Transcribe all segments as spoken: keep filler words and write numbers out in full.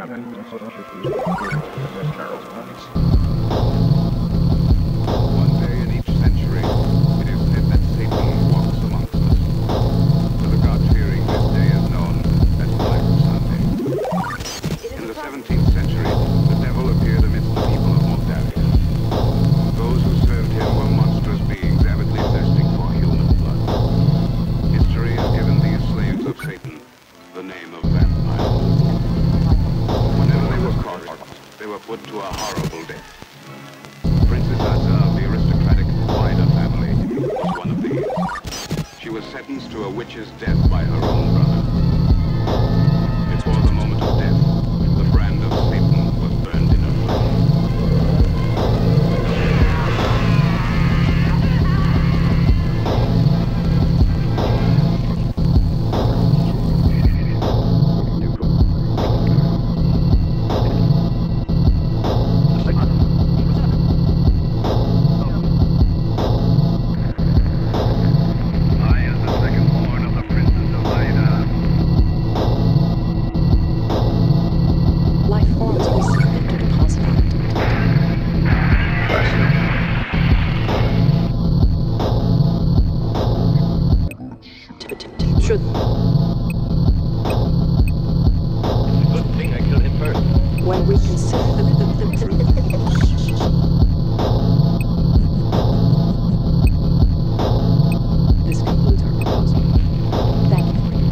One day in each century, it is said that Satan walks amongst us. To the God-fearing, this day is known as Black Sunday. In the seventeenth century, the devil appeared amidst the people of Moldaria. Those who served him were monstrous beings avidly thirsting for human blood. History has given these slaves of Satan the name of vampires. Whenever they were caught, they were put to a horrible death. Princess Asa of the aristocratic Vida family was one of these. She was sentenced to a witch's death by her own brother. Before the moment of death, the brand of Satan was burned in her flesh. When we consider the, the, the, the this concludes our proposal. Thank you for your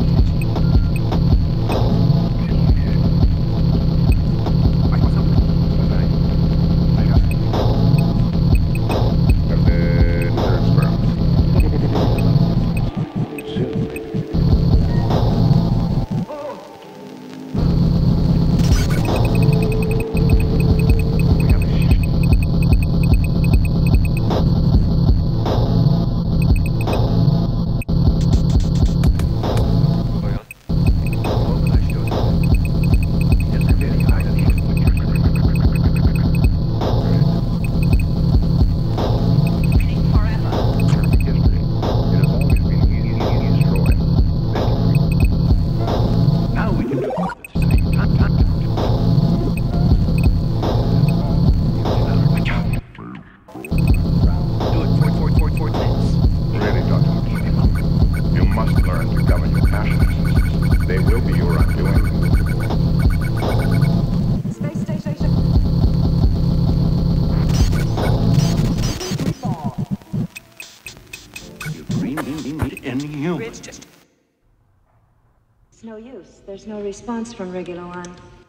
It's no use. There's no response from Regular One.